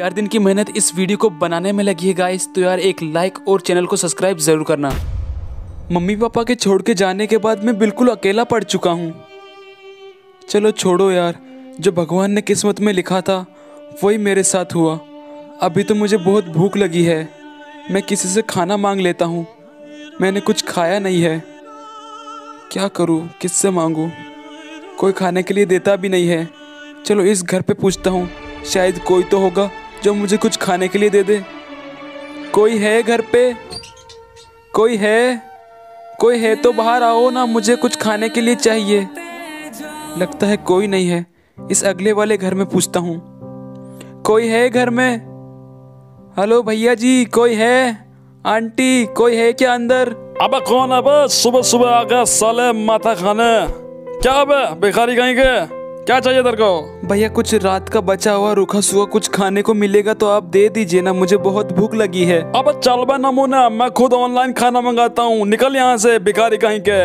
4 दिन की मेहनत इस वीडियो को बनाने में लगी है गाइस, तो यार एक लाइक और चैनल को सब्सक्राइब ज़रूर करना। मम्मी पापा के छोड़ के जाने के बाद मैं बिल्कुल अकेला पड़ चुका हूँ। चलो छोड़ो यार, जो भगवान ने किस्मत में लिखा था वही मेरे साथ हुआ। अभी तो मुझे बहुत भूख लगी है, मैं किसी से खाना मांग लेता हूँ। मैंने कुछ खाया नहीं है, क्या करूँ, किससे मांगूँ? कोई खाने के लिए देता भी नहीं है। चलो इस घर पे पूछता हूँ, शायद कोई तो होगा जो मुझे कुछ खाने के लिए दे दे। कोई है घर पे? कोई है? कोई है तो बाहर आओ ना, मुझे कुछ खाने के लिए चाहिए। लगता है कोई नहीं है, इस अगले वाले घर में पूछता हूँ। कोई है घर में? हेलो भैया जी, कोई है? आंटी कोई है क्या अंदर? अबे कौन है बे? सुबह सुबह आ गया साले माथा खाने। क्या बे भिखारी कहीं के? क्या चाहिए तेरे को? भैया कुछ रात का बचा हुआ रूखा सूखा कुछ खाने को मिलेगा तो आप दे दीजिए ना, मुझे बहुत भूख लगी है। अबे चल बे नमूना, मैं खुद ऑनलाइन खाना मंगाता हूँ, निकल यहाँ से भिखारी कहीं के।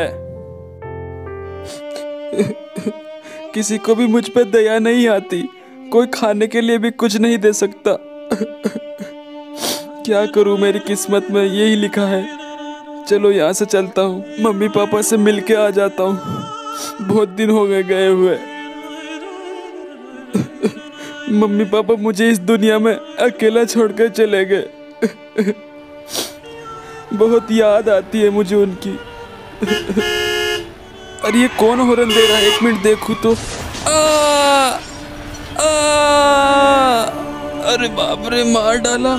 किसी को भी मुझ पे दया नहीं आती, कोई खाने के लिए भी कुछ नहीं दे सकता। क्या करूँ, मेरी किस्मत में यही लिखा है। चलो यहाँ से चलता हूँ, मम्मी पापा से मिल के आ जाता हूँ। बहुत दिन हो गए हुए। मम्मी पापा मुझे इस दुनिया में अकेला छोड़कर चले गए। बहुत याद आती है मुझे उनकी। अरे ये कौन हॉर्न दे रहा है? 1 मिनट देखूं तो। अरे बाप रे, मार डाला।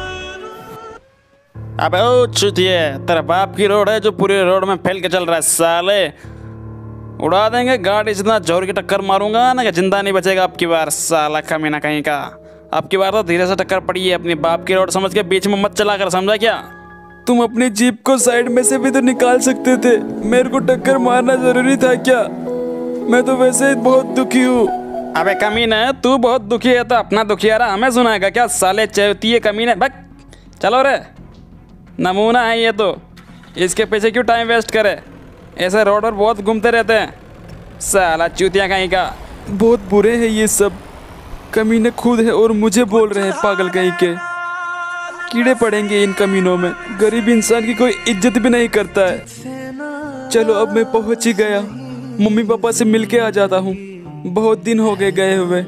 अबे ओ चुतिए, तेरे बाप की रोड है जो पूरे रोड में फैल के चल रहा है साले। उड़ा देंगे गाड़ी, इतना जोर की टक्कर मारूंगा ना कि जिंदा नहीं बचेगा आपकी बार साला कमीना कहीं का। आपकी बार तो धीरे से टक्कर पड़ी है, अपनी बाप की रोड समझ के बीच में मत चला कर, समझा क्या? तुम अपनी जीप को साइड में से भी तो निकाल सकते थे, मेरे को टक्कर मारना जरूरी था क्या? मैं तो वैसे ही बहुत दुखी हूँ। अबे कमीना, तू बहुत दुखी है तो अपना दुखियारा हमें सुनाएगा क्या साले चौथी कमीने? बक चलो रे, नमूना है ये तो, इसके पीछे क्यों टाइम वेस्ट करे? ऐसे रोड पर बहुत घूमते रहते हैं साला चूतिया कहीं का। बहुत बुरे हैं ये सब, कमीने खुद है और मुझे बोल रहे हैं पागल कहीं के। कीड़े पड़ेंगे इन कमीनों में, गरीब इंसान की कोई इज्जत भी नहीं करता है। चलो अब मैं पहुंच ही गया, मम्मी पापा से मिल के आ जाता हूँ। बहुत दिन हो गए हुए,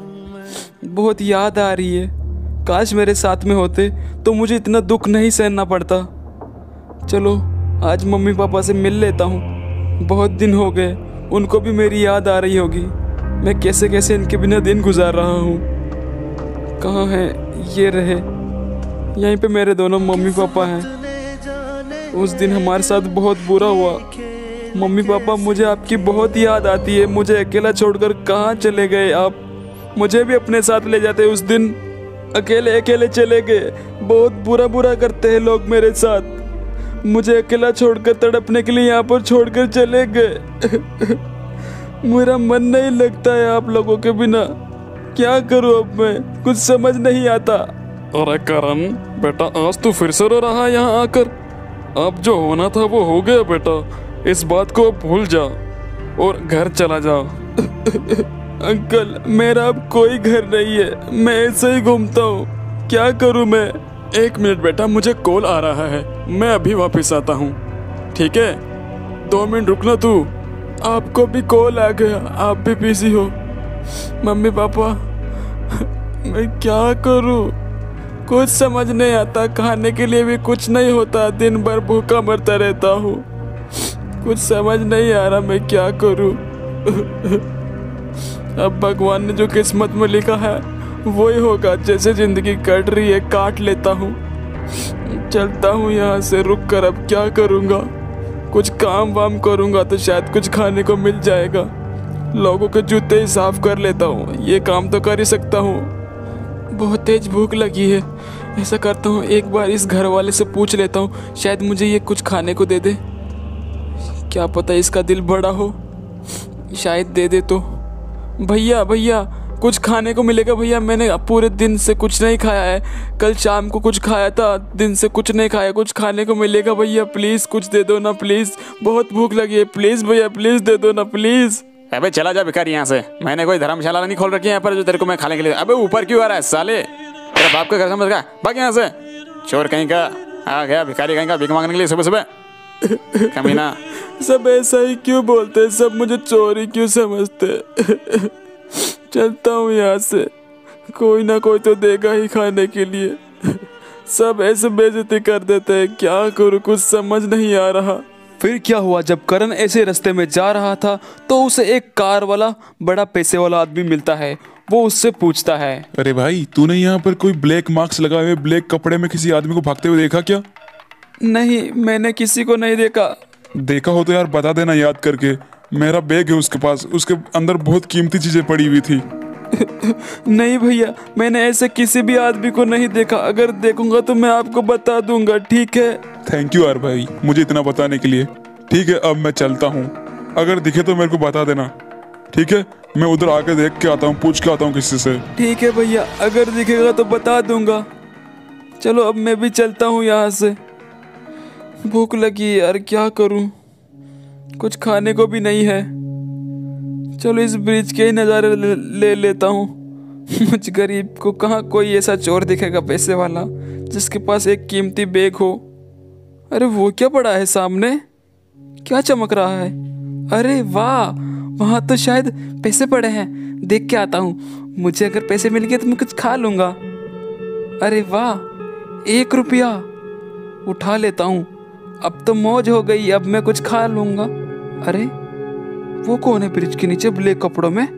बहुत याद आ रही है। काश मेरे साथ में होते तो मुझे इतना दुख नहीं सहना पड़ता। चलो आज मम्मी पापा से मिल लेता हूँ, बहुत दिन हो गए, उनको भी मेरी याद आ रही होगी। मैं कैसे कैसे इनके बिना दिन गुजार रहा हूँ। कहाँ हैं ये? रहे यहीं पे मेरे दोनों मम्मी पापा हैं। उस दिन हमारे साथ बहुत बुरा हुआ। मम्मी पापा, मुझे आपकी बहुत याद आती है। मुझे अकेला छोड़कर कहाँ चले गए आप? मुझे भी अपने साथ ले जाते। उस दिन अकेले अकेले चले गए। बहुत बुरा करते हैं लोग मेरे साथ। मुझे अकेला छोड़कर तड़पने के लिए यहाँ पर छोड़कर चले गए। मेरा मन नहीं लगता है आप लोगों के बिना। क्या करूँ अब मैं, कुछ समझ नहीं आता। अरे करण बेटा, आज तू फिर से रो रहा है यहाँ आकर? अब जो होना था वो हो गया बेटा, इस बात को अब भूल जा और घर चला जा। अंकल, मेरा अब कोई घर नहीं है, मैं ऐसे ही घूमता हूँ, क्या करूँ मैं? 1 मिनट बेटा, मुझे कॉल आ रहा है, मैं अभी वापस आता हूँ, ठीक है? 2 मिनट रुकना तू। आपको भी कॉल आ गया? आप भी बिजी हो? मम्मी पापा, मैं क्या करूँ? कुछ समझ नहीं आता, खाने के लिए भी कुछ नहीं होता, दिन भर भूखा मरता रहता हूँ। कुछ समझ नहीं आ रहा मैं क्या करूँ। अब भगवान ने जो किस्मत में लिखा है वही होगा। जैसे जिंदगी कट रही है काट लेता हूँ। चलता हूँ यहाँ से रुक कर। अब क्या करूँगा? कुछ काम वाम करूँगा तो शायद कुछ खाने को मिल जाएगा। लोगों के जूते ही साफ कर लेता हूँ, ये काम तो कर ही सकता हूँ। बहुत तेज भूख लगी है, ऐसा करता हूँ एक बार इस घर वाले से पूछ लेता हूँ, शायद मुझे ये कुछ खाने को दे दे। क्या पता इसका दिल बड़ा हो, शायद दे दे तो। भैया भैया, कुछ खाने को मिलेगा भैया? मैंने पूरे दिन से कुछ नहीं खाया है, कल शाम को कुछ खाया था, दिन से कुछ नहीं खाया। कुछ खाने को मिलेगा भैया? प्लीज़ कुछ दे दो ना प्लीज़, बहुत भूख लगी है। प्लीज़ भैया, प्लीज़ दे दो ना प्लीज़। अबे चला जा भिखारी यहाँ से, मैंने कोई धर्मशाला नहीं खोल रखी है यहाँ पर जो तेरे को मैं खाने के लिए। अबे ऊपर क्यों आ रहा है साले? तेरे बाप का घर समझ गया, भाग यहाँ से। चोर कहीं का आ गया, भिखारी कहीं का भीख मांगने के लिए सुबह सुबह। कमीना। सब ऐसा ही क्यों बोलते हैं, सब मुझे चोरी क्यों समझते। चलता हूँ यहाँ से, कोई ना कोई तो देगा ही खाने के लिए। सब ऐसे बेइज्जती कर देते हैं, क्या करूँ कुछ समझ नहीं आ रहा। फिर क्या हुआ, जब करण ऐसे रास्ते में जा रहा था तो उसे एक कार वाला बड़ा पैसे वाला आदमी मिलता है। वो उससे पूछता है, अरे भाई, तूने यहाँ पर कोई ब्लैक मार्क्स लगाए हुए ब्लैक कपड़े में किसी आदमी को भागते हुए देखा क्या? नहीं, मैंने किसी को नहीं देखा। देखा हो तो यार बता देना याद करके। मेरा बैग है उसके पास, उसके अंदर बहुत कीमती चीजें पड़ी हुई थी। नहीं भैया, मैंने ऐसे किसी भी आदमी को नहीं देखा। अगर देखूंगा तो मैं आपको बता दूंगा, ठीक है? थैंक यू यार भाई, मुझे इतना बताने के लिए। ठीक है, अब मैं चलता हूँ। अगर दिखे तो मेरे को बता देना, ठीक है? मैं उधर आके देख के आता हूँ, पूछ के आता हूँ किसी से। ठीक है भैया, अगर दिखेगा तो बता दूंगा। चलो अब मैं भी चलता हूँ यहाँ से। भूख लगी यार, क्या करूँ, कुछ खाने को भी नहीं है। चलो इस ब्रिज के ही नज़ारे ले लेता हूँ। मुझ गरीब को कहाँ कोई ऐसा चोर दिखेगा पैसे वाला जिसके पास एक कीमती बैग हो। अरे वो क्या पड़ा है सामने, क्या चमक रहा है? अरे वाह, वहाँ तो शायद पैसे पड़े हैं, देख के आता हूँ। मुझे अगर पैसे मिल गए तो मैं कुछ खा लूँगा। अरे वाह, 1 रुपया उठा लेता हूँ। अब तो मौज हो गई, अब मैं कुछ खा लूँगा। अरे वो कौन है ब्रिज के नीचे ब्लैक कपड़ों में?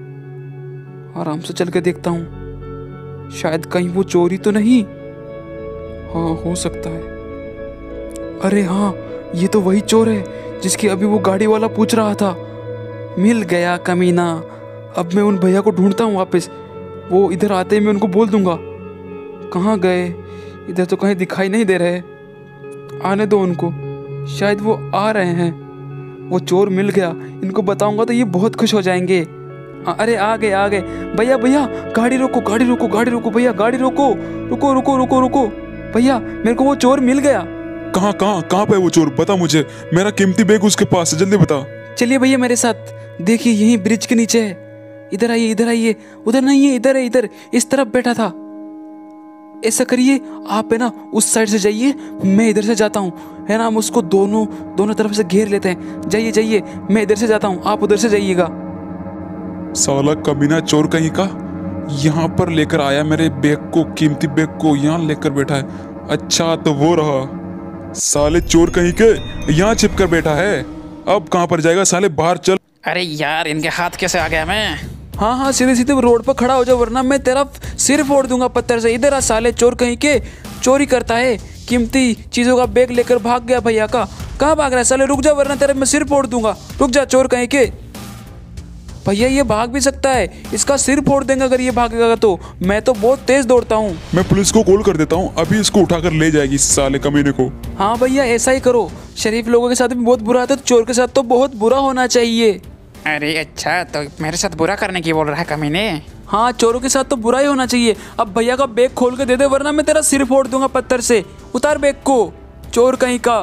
आराम से चल के देखता हूँ, शायद कहीं वो चोरी तो नहीं। हाँ, हो सकता है। अरे हाँ, ये तो वही चोर है जिसकी अभी वो गाड़ी वाला पूछ रहा था। मिल गया कमीना। अब मैं उन भैया को ढूंढता हूँ वापस। वो इधर आते ही मैं उनको बोल दूंगा। कहाँ गए? इधर तो कहीं दिखाई नहीं दे रहे। आने दो उनको, शायद वो आ रहे हैं। वो चोर मिल गया, इनको बताऊंगा तो ये बहुत खुश हो जाएंगे। अरे आ गए आ गए। भैया भैया, गाड़ी रोको गाड़ी रोको गाड़ी रोको भैया, गाड़ी रोको। रुको रुको रुको रुको भैया, मेरे को वो चोर मिल गया। कहाँ कहाँ कहाँ पे वो चोर? बता मुझे, मेरा कीमती बैग उसके पास है, जल्दी बता। चलिए भैया मेरे साथ, देखिए यही ब्रिज के नीचे है। इधर आइए इधर आइए। उधर नहीं है, इधर है, इधर इस तरफ बैठा था। ऐसा करिए, आप है ना उस साइड से जाइए, मैं इधर से जाता हूँ, है ना? हम उसको दोनों तरफ से घेर लेते हैं। जाइए जाइए, मैं इधर से जाता हूँ, आप उधर से जाइएगा। साला कमीना चोर कहीं का यहाँ पर लेकर आया मेरे बैग को, कीमती बैग को यहाँ लेकर बैठा है। अच्छा तो वो रहा। साले चोर कहीं के यहाँ छिप कर बैठा है। अब कहाँ पर जाएगा साले, बाहर चल। अरे यार, इनके हाथ कैसे आ गया मैं? हाँ हाँ, सीधे सीधे रोड पर खड़ा हो जाओ, वरना मैं तेरा सिर फोड़ दूंगा पत्थर से। इधर आ साले, चोर कहीं के, चोरी करता है, कीमती चीजों का बैग लेकर भाग गया भैया का। कहाँ भाग रहा है साले? रुक जा वरना तेरे मैं सिर फोड़ दूंगा। रुक जा चोर कहीं के। भैया ये भाग भी सकता है, इसका सिर फोड़ देंगे अगर ये भागेगा तो। मैं तो बहुत तेज दौड़ता हूँ। मैं पुलिस को कॉल कर देता हूँ, अभी इसको उठाकर ले जाएगी साले कमीने को। हाँ भैया ऐसा ही करो। शरीफ लोगों के साथ भी बहुत बुरा था, तो चोर के साथ तो बहुत बुरा होना चाहिए। अरे अच्छा, तो मेरे साथ बुरा करने की बोल रहा है कमीने? हाँ, चोरों के साथ तो बुरा ही होना चाहिए। अब भैया का बैग खोल के दे दे, वरना मैं तेरा सिर फोड़ दूंगा पत्थर से। उतार बैग को, चोर कहीं का।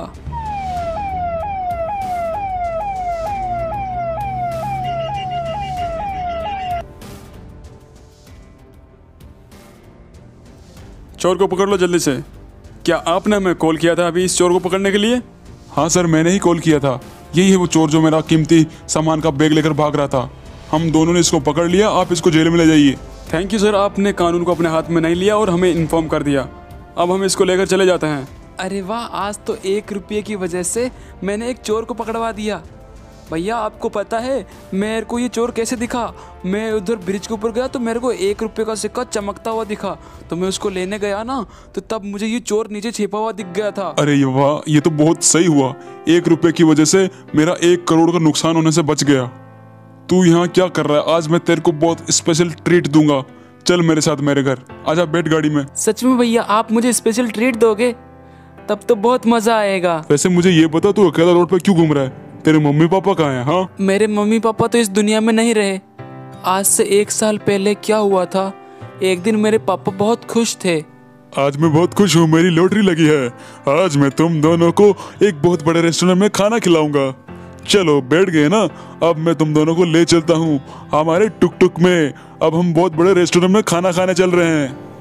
चोर को पकड़ लो जल्दी से। क्या आपने हमें कॉल किया था अभी इस चोर को पकड़ने के लिए? हाँ सर, मैंने ही कॉल किया था। यही है वो चोर जो मेरा कीमती सामान का बैग लेकर भाग रहा था। हम दोनों ने इसको पकड़ लिया, आप इसको जेल में ले जाइए। थैंक यू सर, आपने कानून को अपने हाथ में नहीं लिया और हमें इन्फॉर्म कर दिया। अब हम इसको लेकर चले जाते हैं। अरे वाह, आज तो 1 रुपये की वजह से मैंने एक चोर को पकड़वा दिया। भैया आपको पता है मेरे को ये चोर कैसे दिखा? मैं उधर ब्रिज के ऊपर गया तो मेरे को 1 रुपये का सिक्का चमकता हुआ दिखा, तो मैं उसको लेने गया ना, तो तब मुझे ये चोर नीचे छिपा हुआ दिख गया था। अरे ये वाह, ये तो बहुत सही हुआ। 1 रुपये की वजह से मेरा 1 करोड़ का नुकसान होने से बच गया। तू यहाँ क्या कर रहा है? आज मैं तेरे को बहुत स्पेशल ट्रीट दूंगा। चल मेरे साथ मेरे घर, आजा, बैठ गाड़ी में। सच में भैया आप मुझे स्पेशल ट्रीट दोगे? तब तो बहुत मजा आएगा। वैसे मुझे ये बता, तू अकेला रोड पे क्यों घूम रहा है? तेरे मम्मी पापा कहाँ हैं? हाँ, मेरे मम्मी पापा तो इस दुनिया में नहीं रहे। आज से 1 साल पहले क्या हुआ था, एक दिन मेरे पापा बहुत खुश थे। आज मैं बहुत खुश हूँ, मेरी लॉटरी लगी है। आज मैं तुम दोनों को एक बहुत बड़े रेस्टोरेंट में खाना खिलाऊंगा। चलो बैठ गए ना, अब मैं तुम दोनों को ले चलता हूँ हमारे टुक टुक में। अब हम बहुत बड़े रेस्टोरेंट में खाना खाने चल रहे हैं।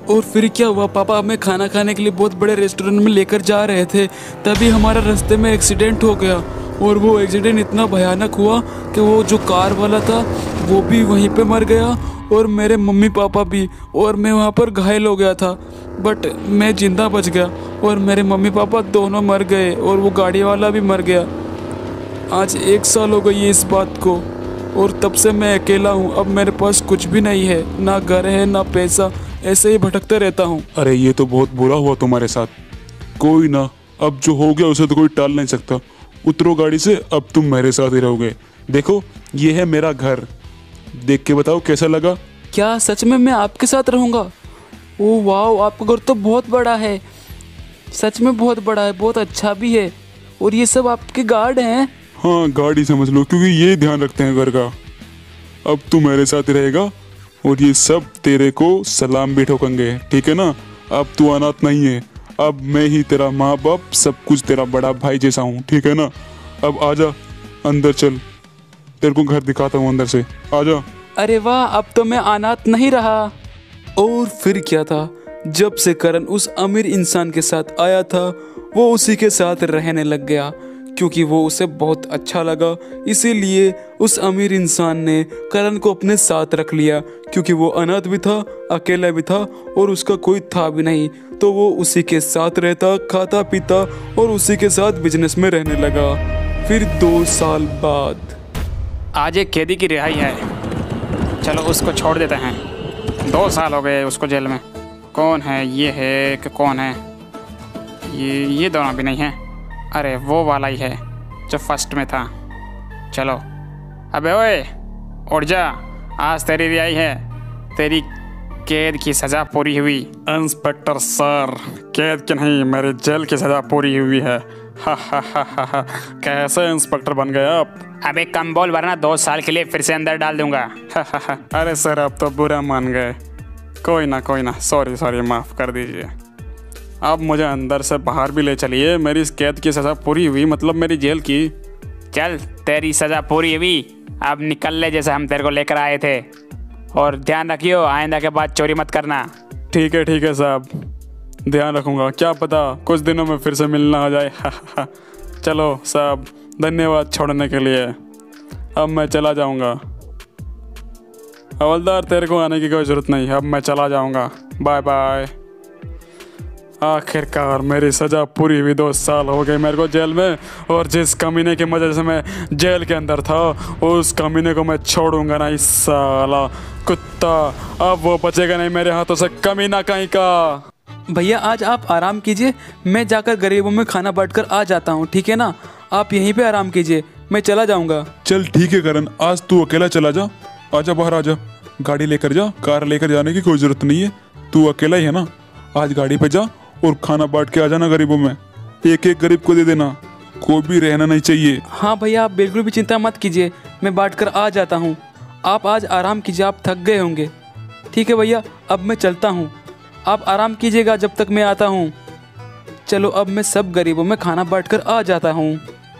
और फिर क्या हुआ पापा, हमें खाना खाने के लिए बहुत बड़े रेस्टोरेंट में लेकर जा रहे थे, तभी हमारा रास्ते में एक्सीडेंट हो गया। और वो एक्सीडेंट इतना भयानक हुआ कि वो जो कार वाला था वो भी वहीं पे मर गया और मेरे मम्मी पापा भी, और मैं वहाँ पर घायल हो गया था, बट मैं जिंदा बच गया और मेरे मम्मी पापा दोनों मर गए और वो गाड़ी वाला भी मर गया। आज 1 साल हो गई है इस बात को, और तब से मैं अकेला हूँ। अब मेरे पास कुछ भी नहीं है, ना घर है ना पैसा, ऐसे ही भटकते रहता हूँ। अरे ये तो बहुत बुरा हुआ तुम्हारे साथ। कोई ना, अब जो हो गया उसे तो कोई टाल नहीं सकता। उतरो गाड़ी से, अब तुम मेरे साथ ही रहोगे। देखो ये है मेरा घर, देख के बताओ कैसा लगा। क्या सच में मैं आपके साथ रहूँगा? ओह वाह, आपका घर तो बहुत बड़ा है, सच में बहुत बड़ा है, बहुत अच्छा भी है। और ये सब आपके गार्ड हैं? हाँ गाड़ी समझ लो, क्योंकि ये ध्यान रखते हैं घर का। अब तू मेरे साथ ही रहेगा और ये सब तेरे को सलाम भी ठोकेंगे, ठीक है ना। अब तू अनाथ नहीं है, अब मैं ही तेरा माँ बाप सब कुछ तेरा बड़ा भाई जैसा हूँ, ठीक है ना। अब आजा अंदर चल, तेरे को घर दिखाता हूँ अंदर से, आजा। अरे वाह, अब तो मैं अनाथ नहीं रहा। और फिर क्या था, जब से करण उस अमीर इंसान के साथ आया था वो उसी के साथ रहने लग गया, क्योंकि वो उसे बहुत अच्छा लगा। इसीलिए उस अमीर इंसान ने करण को अपने साथ रख लिया, क्योंकि वो अनाथ भी था, अकेला भी था और उसका कोई था भी नहीं। तो वो उसी के साथ रहता, खाता पीता और उसी के साथ बिजनेस में रहने लगा। फिर 2 साल बाद आज एक कैदी की रिहाई है, चलो उसको छोड़ देते हैं। 2 साल हो गए उसको जेल में। कौन है ये है कि कौन है ये दोनों भी नहीं है। अरे वो वाला ही है जो फर्स्ट में था। चलो अबे ओए उठ जा, आज तेरी रिहाई है, तेरी कैद की सज़ा पूरी हुई। इंस्पेक्टर सर, कैद की नहीं, मेरी जेल की सज़ा पूरी हुई है। हा हा हा हा हा, कैसे इंस्पेक्टर बन गए आप? अबे कम बोल, वरना 2 साल के लिए फिर से अंदर डाल दूंगा। हा हा हा, अरे सर आप तो बुरा मान गए। कोई ना, सॉरी, माफ़ कर दीजिए। अब मुझे अंदर से बाहर भी ले चलिए, मेरी इस कैद की सज़ा पूरी हुई, मतलब मेरी जेल की। चल तेरी सज़ा पूरी हुई, अब निकल ले जैसे हम तेरे को लेकर आए थे, और ध्यान रखियो आइंदा के बाद चोरी मत करना। ठीक है साहब, ध्यान रखूँगा। क्या पता कुछ दिनों में फिर से मिलना हो जाए। चलो साहब, धन्यवाद छोड़ने के लिए। अब मैं चला जाऊँगा। हवलदार तेरे को आने की कोई ज़रूरत नहीं, अब मैं चला जाऊँगा, बाय बाय। आखिरकार मेरी सज़ा पूरी हुई। 2 साल हो गए मेरे को जेल में, और जिस कमीने की वजह से मैं जेल के अंदर था उस कमीने को मैं छोड़ूंगा नहीं, साला कुत्ता। अब वो बचेगा नहीं मेरे हाथों से, कमीना कहीं का। भैया आज आप आराम कीजिए, मैं जाकर गरीबों में खाना बांट कर आ जाता हूँ, ठीक है ना। आप यहीं पे आराम कीजिए, मैं चला जाऊँगा। चल ठीक है करण, आज तू अकेला चला जा, आजा बाहर आजा, गाड़ी लेकर जा, कार लेकर जाने की कोई ज़रूरत नहीं है, तू अकेला ही है ना। आज गाड़ी पे जा और खाना बांट के आ जाना गरीबों में, एक गरीब को दे देना, कोई भी रहना नहीं चाहिए। हाँ भैया, आप बिल्कुल भी चिंता मत कीजिए, मैं बांट कर आ जाता हूँ। आप आज आराम कीजिए, आप थक गए होंगे। ठीक है भैया, अब मैं चलता हूँ, आप आराम कीजिएगा जब तक मैं आता हूँ। चलो अब मैं सब गरीबों में खाना बांट कर आ जाता हूँ।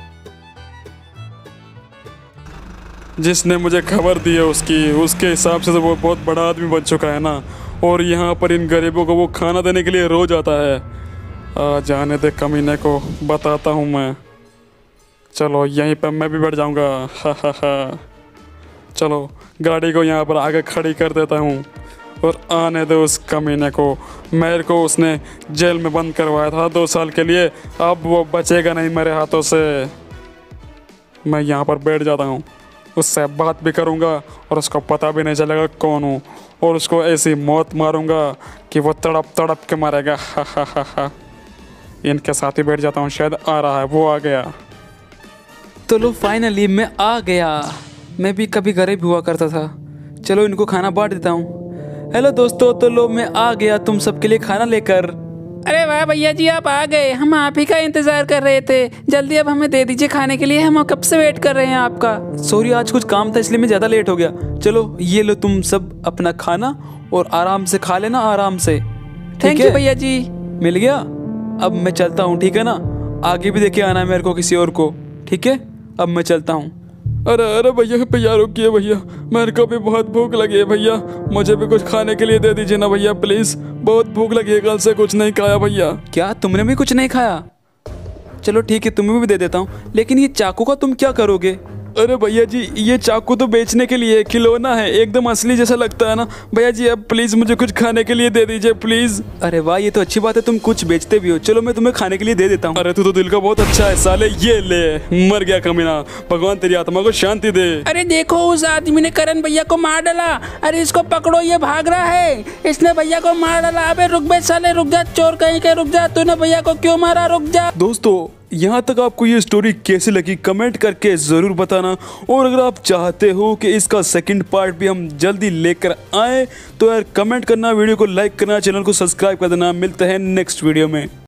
जिसने मुझे खबर दी है उसके हिसाब से तो वो बहुत बड़ा आदमी बन चुका है ना, और यहाँ पर इन गरीबों को वो खाना देने के लिए रोज आता है। जाने दे कमीने को, बताता हूँ मैं। चलो यहीं पर मैं भी बैठ जाऊँगा। हा। चलो गाड़ी को यहाँ पर आगे खड़ी कर देता हूँ और आने दे उस कमीने को। मेरे को उसने जेल में बंद करवाया था 2 साल के लिए, अब वो बचेगा नहीं मेरे हाथों से। मैं यहाँ पर बैठ जाता हूँ, उससे बात भी करूँगा और उसको पता भी नहीं चलेगा कौन हूँ, और उसको ऐसी मौत मारूँगा कि वो तड़प के मारेगा। हा। इनके साथ ही बैठ जाता हूँ, शायद आ रहा है, वो आ गया। तो लो फाइनली मैं आ गया। मैं भी कभी गरीब हुआ करता था। चलो इनको खाना बांट देता हूँ। हेलो दोस्तों, तो लो मैं आ गया तुम सबके लिए खाना लेकर। अरे वाह भैया जी, आप आ गए, हम आप ही का इंतजार कर रहे थे। जल्दी अब हमें दे दीजिए खाने के लिए, हम कब से वेट कर रहे हैं आपका। सॉरी आज कुछ काम था इसलिए मैं ज़्यादा लेट हो गया। चलो ये लो तुम सब अपना खाना और आराम से खा लेना, आराम से। थैंक यू भैया जी। मिल गया। अब मैं चलता हूँ, ठीक है ना। आगे भी देखे आना है मेरे को किसी और को, ठीक है। अब मैं चलता हूँ। अरे अरे भैया रुकिए भैया, मेरे को भी बहुत भूख लगी है भैया, मुझे भी कुछ खाने के लिए दे दीजिए ना भैया प्लीज, बहुत भूख लगी है, कल से कुछ नहीं खाया भैया। क्या तुमने भी कुछ नहीं खाया? चलो ठीक है, तुम्हें भी दे देता हूँ, लेकिन ये चाकू का तुम क्या करोगे? अरे भैया जी ये चाकू तो बेचने के लिए खिलौना है, एकदम असली जैसा लगता है ना भैया जी, अब प्लीज मुझे कुछ खाने के लिए दे दीजिए प्लीज। अरे वाह, ये तो अच्छी बात है, तुम कुछ बेचते भी हो, चलो मैं तुम्हें खाने के लिए दे देता हूँ। अरे तू तो दिल का बहुत अच्छा है साले, ये ले मर गया कमीना, भगवान तेरी आत्मा को शांति दे। अरे देखो उस आदमी ने करण भैया को मार डाला, अरे इसको पकड़ो, ये भाग रहा है, इसने भैया को मार डाला। अबे रुक बे साले, रुक जा, चोर कहीं के रुक जा, तूने भैया को क्यों मारा, रुक जा। दोस्तों यहाँ तक आपको ये स्टोरी कैसी लगी कमेंट करके ज़रूर बताना, और अगर आप चाहते हो कि इसका सेकंड पार्ट भी हम जल्दी लेकर आए तो यार कमेंट करना, वीडियो को लाइक करना, चैनल को सब्सक्राइब कर देना। मिलते हैं नेक्स्ट वीडियो में।